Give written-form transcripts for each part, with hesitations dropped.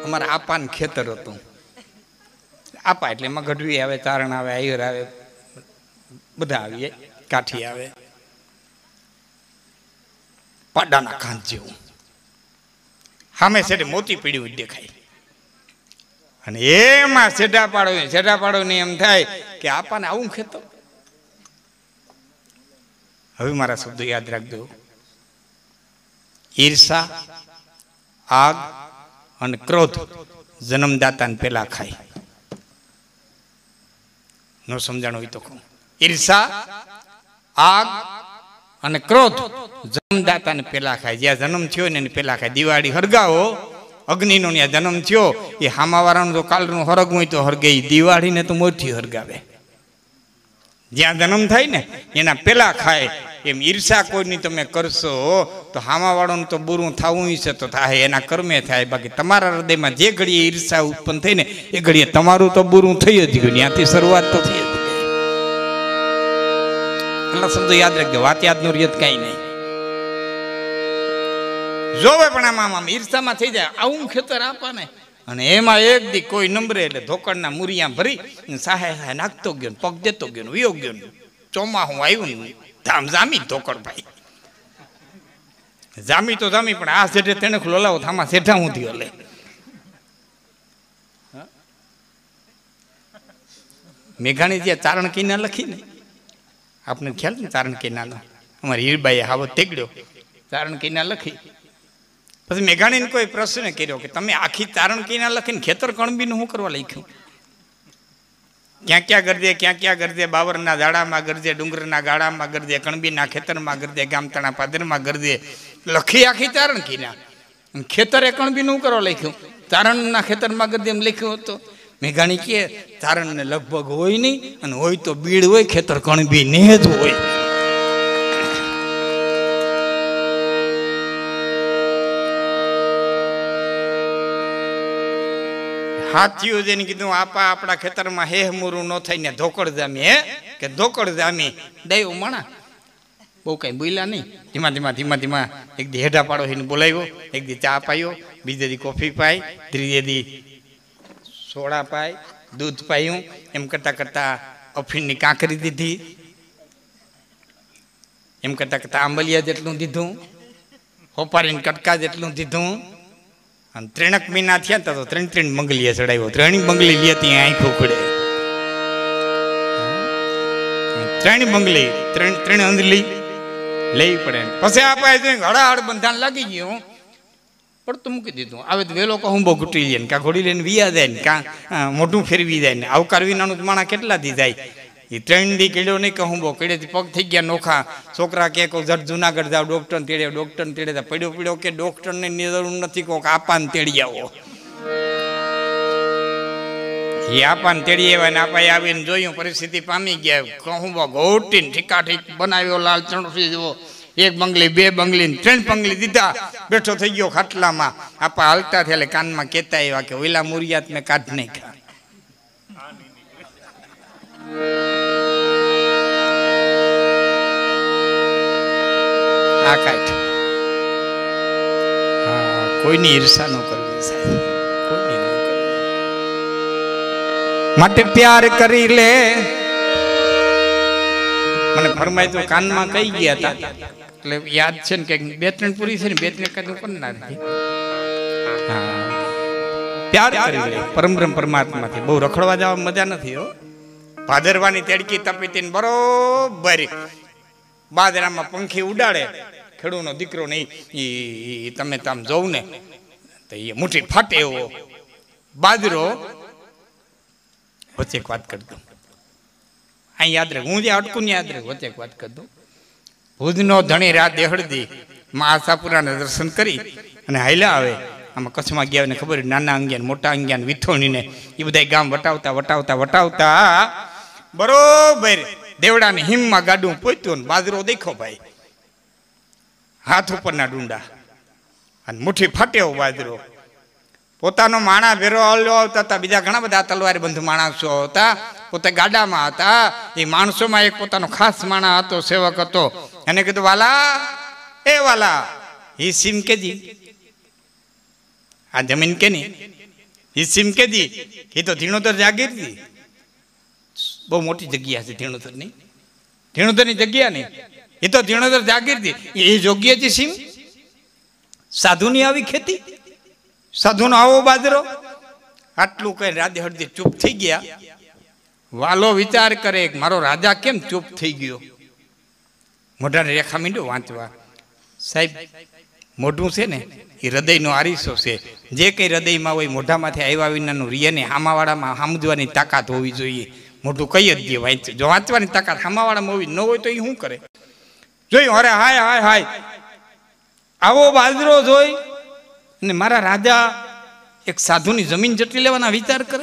અમારા આપાન ખેતર હતું. આપા એટલે એમાં ગઢવી આવે, ચારણ આવે, આહિર આવે, બધા આવીએ, કાઠી આવે. પાડાના કાંત જેવું સામે સેઠે મોતી પીડ્યું દેખાય. અને એમાં સેઢા પાડો ને એમ થાય કે આપાને આવું ખેતર. હવે મારા શબ્દો યાદ રાખજો. ઈર્ષા, આગ અને ક્રોધ જન્મદાતાને પેલા ખાય. ન સમજાણું હોય તો કહું. ઈર્ષા, આગ અને ક્રોધ જન્મદાતાને પેલા ખાય. જ્યાં જન્મ થયો ને એને પેલા ખાય. દિવાળી હરગાવો, અગ્નિનો ત્યાં જન્મ થયો, એ હામાવાળાનું તો કાલનું હરગ હોય તો હરગે, દિવાળીને તો મોરથી હરગાવે. જ્યાં જન્મ થાય ને એના પેલા ખાય. એમ ઈર્ષા કોઈની તમે કરશો તો હામાવાળાનું તો બુરું થવું છે તો થાય, એના કર્મે થાય. બાકી તમારા હૃદયમાં જે ઘડીએ ઈર્ષા ઉત્પન્ન થઈ ને એ ઘડીએ તમારું તો બુરું થઈ જ ગયું. ત્યાંથી શરૂઆત તો થઈ જ ગઈ. એટલા શબ્દો યાદ રાખજો. વાત યાદ નો રિયત કઈ નહીં. જોવે પણ આમ ઈર્ષામાં થઈ જાય. આવું ખેતર આપવાને અને એમાં એક દી કોઈ નંબરે એટલે ધોકડના મુરિયા ભરી સાહે નાખતો ગયો, પગ દેતો ગયો, વિયો ગયો. ચોમાહું આવ્યું ને ધામ જામી ધોકડ ભાઈ. જામી તો જામી, પણ આ શેઠે તેને લોલાવો થામાં શેઠા હું થયો લે. મેઘાણી જે ચારણ કિના લખી ને, આપને ખ્યાલ ને ચારણ કિનાનો, અમારી હીરબાઈએ હાવત તેગડ્યો, ચારણ કિના લખી. પછી મેઘાણીને કોઈ પ્રશ્ન કર્યો કે તમે આખી ચારણ કિના લખીને ખેતર કણબીનું શું કરવા લખ્યું? ક્યાં ક્યાં ગરજે, ક્યાં ક્યાં ગરજે, બાવરના ઝાડામાં ગરજે, ડુંગરના ગાળામાં ગરજે, કણબીના ખેતરમાં ગરજે, ગામતણા પાદરમાં ગરજે. લખી આખી ચારણ કિના, ખેતરે કણબીનું કરવા લખ્યું. ચારણના ખેતરમાં ગરજે એમ લખ્યું હતું. મેઘાણી કે ચારણને લગભગ હોય નહીં, અને હોય તો બીડ હોય, ખેતર કણબી ને જ હોય. હાથીઓ જેને કીધું આપા આપણા ખેતરમાં હેહ મૂરું ન થઈને ધોકડ જામી. હે કે ધોકડ જામી દયો માણા બહુ કઈ બોલ્યા નહીં. ધીમા ધીમા ધીમા ધીમા એક દી હેઠા પાડો એને બોલાવ્યો, એક દી ચા પાયો, બીજે દી કોફી પાઈ, ત્રીજે દી સોડા પાય, દૂધ પાયું. એમ કરતા કરતા અફીણની કાંકરી દીધી, એમ કરતા કરતા આંબલિયા જેટલું દીધું, હોપારીને કટકા જેટલું દીધું. અને 3 મહિના થયા તો 3 મંગલીએ ચડાવ્યો. 3 મંગલી લે ત્યાં આંખો ખુડે. 3 મંગલી 3 અંજલી લેવી પડે. પછી આપણે હળાહળ બંધાણ લાગી ગયું, પણ તો મૂકી દીધું. આવે તો વેલો કહું બહુ ઘૂટી જાય ને, કાં ઘોડી લઈને વિયા જાય ને, કાં મોઢું ફેરવી જાય ને. આવકાર વિનાનું માણા કેટલાથી જાય. એ 3 દી કેળ્યો નહીં કહું બહુ, કેળેથી પગ થઈ ગયા નોખા. છોકરા કે કહું જટ જુનાગઢ જાવ, ડોક્ટર તેડ્યો, ડોક્ટર તેડે પડ્યો પડ્યો કે ડોક્ટરને જરૂર નથી, કહો આપાને તેડી આવો. એ આપાને તેડી આવ્યા ને આપાએ આવીને જોયું, પરિસ્થિતિ પામી ગયા. કહું બહુ ઘોટીને ઠીકા ઠીક બનાવ્યો, લાલ ચણસી જેવો. 1 બંગલી 2 બંગલી 3 બંગલી દીધા. બેઠો થઈ ગયો ખાટલામાં. આપા હાલતા થયા કાનમાં કહેતા આવ્યા કે ઓલા મુરિયાત મેં કાઢ નહીં ખા. આ કાઢ. હા, કોઈની ઈર્ષા ન કરવી સાહેબ, કોઈની ન કરવી. માટે પ્યાર કરી લે. મને ફરમાય તો કાનમાં કહી ગયા હતા, એટલે યાદ છે ને કે 2-3 પૂરી છે ને 2-3 કદું પણ ના નથી. હા, પ્યાર કરી લે પરમબ્રહ્મ પરમાત્માથી. બહુ રખડવા જવા મજા નથી હો. ભાદરવાની તેડકી તપીતી બરોબર બાજરામાં પંખી ઉડાડે. ખેડૂનો દીકરો નહીં, તમે તામ જોઉં ને તો એ મુઠ્ઠી ફાટે એવો બાજરો. વચ્ચે એક વાત કરતો, અહીં યાદ રાખ, હું જે અટકું ને યાદ રાખ. વચ્ચે એક વાત કરતો. ભુજનો ધણી રાત દેહડદી માં આશાપુરાના દર્શન કરી અને હાલ્યા આવે. આમાં કચ્છમાં ગયા ને ખબર, નાના અંગ્યા મોટા અંગ્યા વિથોણીને એ બધા ગામ વટાવતા વટાવતા વટાવતા બરોબર દેવડાની હિમમાં ગાડું પોત્યું ને બાજરો દેખો ભાઈ, હાથ ઉપરના ડુંડા અને મુઠ્ઠી ફાટ્યો બાજરો. પોતાનો માણા ભેરો આવતા હતા, બીજા ઘણા બધા તલવારી બંધ માણસો હતા, પોતે ગાડામાં હતા. એ માણસોમાં એક પોતાનો ખાસ માણા હતો, સેવક હતો. એને કીધું વાલા એ વાલા, એ સીમ કેજી આ જમીન કે નહીં એ સીમ કે દી એ તો ધીણોધર જાગીર દી બહુ મોટી જગ્યા છે ધીણોધરની. ધીણોધરની જગ્યા નહીં, એ તો ધીણોધર જાગીર દી એ જોગ્ય છે સીમ. સાધુની આવી ખેતી, સાધુનો આવો બાજરો. આટલું કઈ રાધે હળદી ચૂપ થઈ ગયા. વાલો વિચાર કરે મારો રાજા કેમ ચૂપ થઈ ગયો. મોઢાને રેખા મીંડો વાંચવા. સાહેબ મોઢું છે ને એ હૃદયનો આરીસો છે. જે કંઈ હૃદયમાં હોય મોઢામાંથી આવ્યા વિનાનું રિયને હામાવાળામાં સમજવાની તાકાત હોવી જોઈએ. મોઢું કઈ જ દે વાંચે. જો વાંચવાની તાકાત હામાવાળામાં હોવી ન હોય તો એ શું કરે. જોયું અરે હાય હાય હાય આવો બાજરો જોઈ ને મારા રાજા એક સાધુની જમીન જટી લેવાના વિચાર કરે.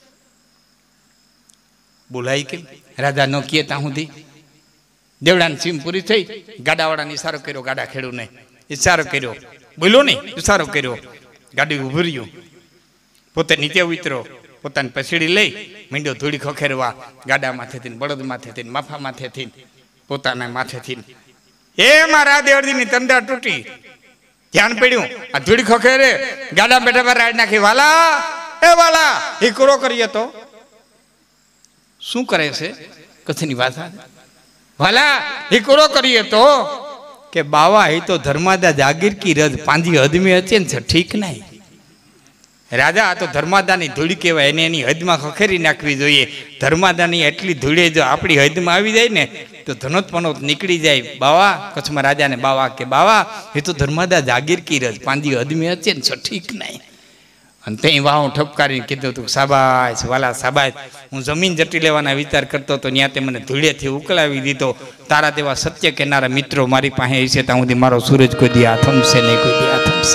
બોલાય કેમ રાજા ન કહે ત્યાં સુધી દેવડાની સીમ પૂરી થઈ. ગાડાવાળાને ઈશારો કર્યો, ગાડા ખેડૂ નહીં ઈશારો કર્યો, બોલ્યો નહીં ઈશારો કર્યો. ગાડી ઉભી રહ્યું, પોતે નીચે ઉતરો, પોતાની પછીડી લઈ મીંડો ધૂળી ખખેરવા. ગાડા માથેથી, બળદ માથેથી, માફા માથેથી, પોતાના માથેથી. એમાં રાધે અડધીની તંડા તૂટી. ધ્યાન પડ્યું આ ધૂળી ખખેરે ગાડા બેઠા પર રાડ નાખી. વાલા એ વાલા એ કુરો કરીએ તો શું કરે છે કચ્છની ભાષા. વાલા એ કુરો કરીએ તો કે બાવા એ તો ધર્માદા જાગીર કી રજ પાંજી હદમે હશે ને ઠીક નહીં. રાજા આ તો ધર્માદાની ધૂળી કહેવાય, એને એની હદમાં ખખેરી નાખવી જોઈએ. ધર્માદાની એટલી ધૂળે જો આપણી હદમાં આવી જાય ને તો ધનોત પનોત નીકળી જાય. બાવા કચ્છમાં રાજાને બાવા કે બાવા એ તો ધર્માદા જાગીર કી રજ પાંજી હદમે હશે ને ઠીક નહીં. અને ત્યાં વાહ ઠપકારીને કીધું તું સાબાશ વાલા સાબાશ, હું જમીન જટી લેવાના વિચાર કરતો હતો ત્યાં તે મને ધૂળેથી ઉકલાવી દીધો. તારા તેવા સત્ય કહેનારા મિત્રો મારી પાસે હશે ત્યાં સુધી મારો સૂરજ કોઈ દી આથમશે નહીં, કોઈ દી આથમશે.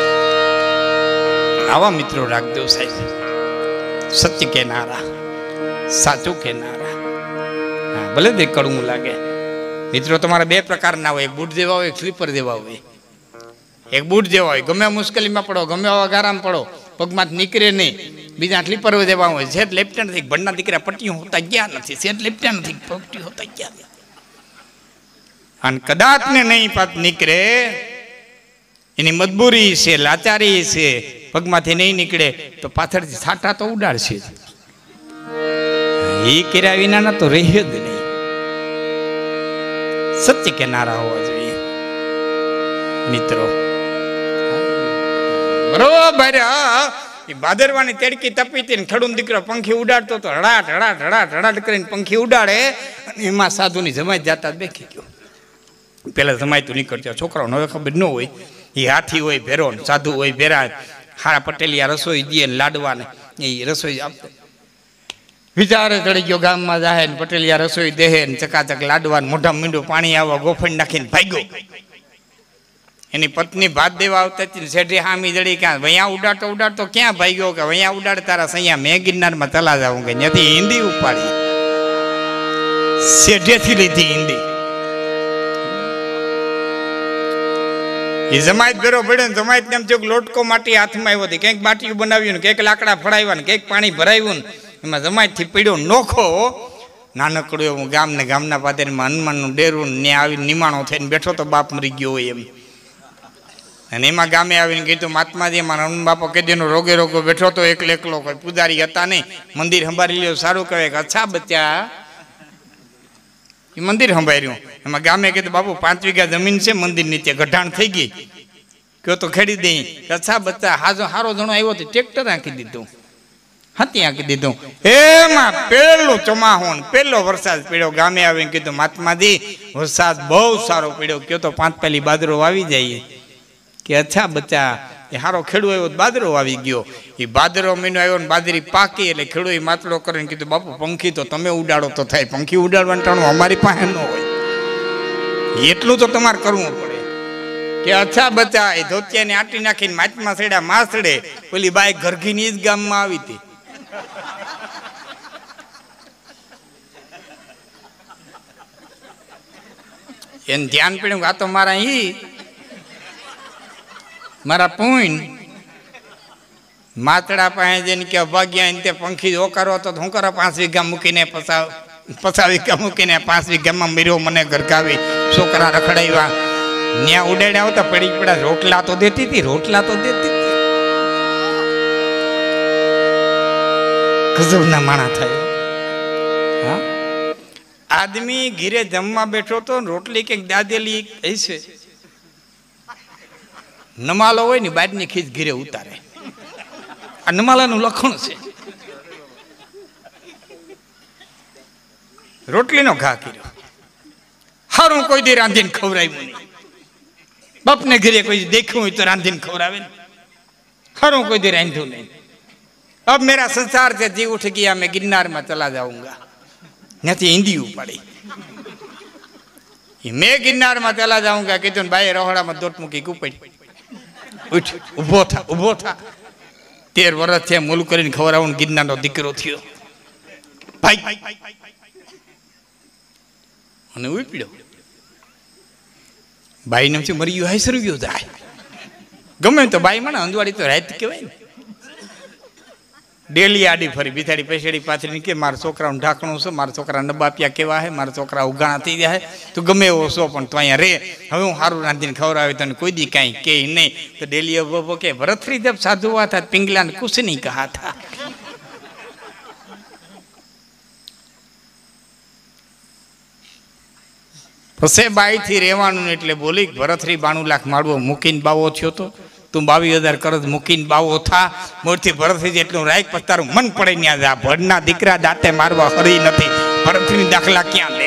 આવા મિત્રો રાખજો સાહેબ, સત્ય કહેનારા, સાચું કહેનારા. હા ભલે તે કડવું લાગે. મિત્રો તમારા બે પ્રકારના હોય, એક બૂટ જેવા હોય, એક સ્લીપર જેવા હોય. એક બૂટ જેવા હોય ગમે મુશ્કેલીમાં પડો, ગમે એવા ગારામાં પડો, પગમાં નીકળે નહીં. બીજા સ્લીપર જેવા હોય સેટ લેફ્ટ નથી, ભણના દીકરા પટ્ટીઓ હોતા ગયા નથી, સેટ લેફ્ટ નથી, પટ્ટી હોતા ગયા. અને કદાચ ને નહીં પાત નીકળે એની મજબૂરી છે, લાચારી છે, પગમાંથી નહીં નીકળે તો પાછળથી છાંટા તો ઉડાડશે જ. એ કર્યા વિના તો રહે જ નહીં. સત્ય કેનારા હોવા જોઈએ મિત્રો. બરોબર ભાદરવાની તેડકી તપી હતી ને ખેડૂત દીકરો પંખી ઉડાડતો તો હડાટ હડાટ હડાટ હડાટ કરીને પંખી ઉડાડે. અને એમાં સાધુની જમાઈ જાતા બેઠી ગયો. પેલા જમાઈ તો નીકળતો, છોકરાઓને હવે ખબર ન હોય. એ હાથી હોય ભેરો, સાધુ હોય ભેરા. હારા પટેલિયા રસોઈ દે ને લાડવાને એ રસોઈ આપે. વિચારે ચડી ગયો ગામમાં જાય ને પટેલિયા રસોઈ દેહે ને ચકાચક લાડવા, મોઢા મીંડું પાણી આવવા ગોફણ નાખીને ભાગ્યો. એની પત્ની ભાત દેવા આવતા હતી, શેઠી હામી જડી ક્યાં વૈયા ઉડાડતો ઉડાડતો ક્યાં ભાગ્યો કે વૈયા ઉડાડ તારા સૈયા મેં ગિરનારમાં તલા જાઉં કે ત્યાંથી હિન્દી ઉપાડી. શેઠેથી લીધી હિન્દી. એ જમાયત ભેરો પડ્યો ને જમાયત ને એમ થયું લોટકો માટી હાથમાં આવ્યો હતી, કંઈક બાટીયું બનાવ્યું ને કંઈક લાકડા ફળાવ્યા ને કંઈક પાણી ભરાયું ને એમાં જમાયતથી પડ્યો નોખો. નાનકડું એવું ગામ ને ગામના પાદરમાં હનુમાનનું ડેરું ને આવી નિમાણો થઈને બેઠો તો બાપ મરી ગયો હોય એમ. અને એમાં ગામે આવીને કીધું મહાત્માજી મારા હનુમાન બાપો કેદીનો રોગે રોગો બેઠો તો એકલો એકલો, કોઈ પૂજારી હતા નહીં. મંદિર સંભાળી લ્યો સારું કહેવાય કે અચ્છા બચ્ચા. એ મંદિર સંભાળ્યું. એમાં ગામે કીધું બાપુ 5 વીઘા જમીન છે મંદિર નીચે, ગઢાણ થઈ ગઈ, કયો તો ખેડી દઈ. અચ્છા બચ્ચા હારો જણો આવ્યો તો ટ્રેક્ટર આંકી દીધું, હાથી આંકી દીધું. એમાં પેલું ચોમાહું પેલો વરસાદ પડ્યો. ગામે આવીને કીધું મહાત્માજી વરસાદ બહુ સારો પડ્યો, કયો તો 5 પેલી બાજરો વાવી જાય. કે અચ્છા બચ્ચા એ હારો ખેડૂ આવ્યો બાદરો આવી ગયો. એ બાદરો મહિનો આવ્યો ને બાજરી પાકી એટલે ખેડૂએ માટલો કરીને કીધું બાપુ પંખી તો તમે ઉડાડો તો થાય, પંખી ઉડાડવાનું ટાણું અમારી પાસે ન હોય, એટલું તો તમારે કરવું પડે. કે અચ્છા બચ્ચા એ ધોતિયાને આટી નાખીને માચમાં સડ્યા માસડે. પેલી બાઈ ઘરઘીની જ ગામમાં આવી હતી. એને ધ્યાન પડ્યું આ તો મારા પૂન માતડા પાસે જઈને કે ભાગ્યા તે પંખી ઓકારો હતો હું કરો 5 વીઘા મૂકીને 50 વીઘા મૂકીને 5 વીઘામાં મર્યો, મને ઘરકાવી છોકરા રખડાવ્યા. ન્યા ઉડાડ્યા આવતા પડી પડ્યા. રોટલા તો દેતી હતી, રોટલા તો દેતી હતી. ગજબના માણા થાય. હા, આદમી ઘીરે જમવા બેઠો તો રોટલી કંઈક દાદેલી હશે, નમાલો હોય ને બાજની ખીચ ઘીરે ઉતારે. આ નમાલાનું લખણ છે. રોટલીનો ઘા કર્યો. હારું કોઈ દી રાંધીને ખવડાવ્યું નહીં. બાપને ઘરે કોઈ દેખ્યું હોય તો રાંધીને ખવડાવે ને. હારું કોઈ દી રાંધ્યું નહીં. अब मेरा संसार से जी उठ गया, मैं गिरनार में चला जाऊंगा. नहीं हिंदी उपाड़ी, मैं गिरनार में चला जाऊंगा. कहते भाई रोहड़ा में दोट मूकी कूपड़ी उठ उभो था उभो था. 13 वर्ष थे मूल करीने खवरावण गिरनार नो दीकरो थयो भाई અને ઉપડ્યો. બાઈ નામ છે મરી ગયો હાઈ સરી ગયો જાય. ગમે તો બાઈ મને અંદવાડી તો રાત કહેવાય ને. ડેલી આડી ફરી બિચારી પેશેડી પાથરી કે મારા છોકરાનું ઢાંકણું છે, મારા છોકરા નબાપિયા કેવા હે, મારા છોકરા ઉગાણા થઈ ગયા હે, તું ગમે એવો છો પણ તું અહીંયા રે. હવે હું સારું રાંધીને ખવડાવે તને કોઈ દી કાંઈ કે નહીં. તો ડેલી બબો કે ભરતરી જબ સાધુ हुआ था पिंगला ने कुछ नहीं कहा था. પછી બાઈ થી રહેવાનું એટલે બોલી ભરતરી 92 લાખ માળવો મૂકીને બાવો થયો તો તું 22,000 કરજ મૂકીને બાવો થા. મોરથી ભરતરી જેટલું રાખ પછી તારું મન પડે ત્યાં જા. ભડના દીકરા દાંતે મારવા હરી નથી. ભરતરી દાખલા ક્યાં?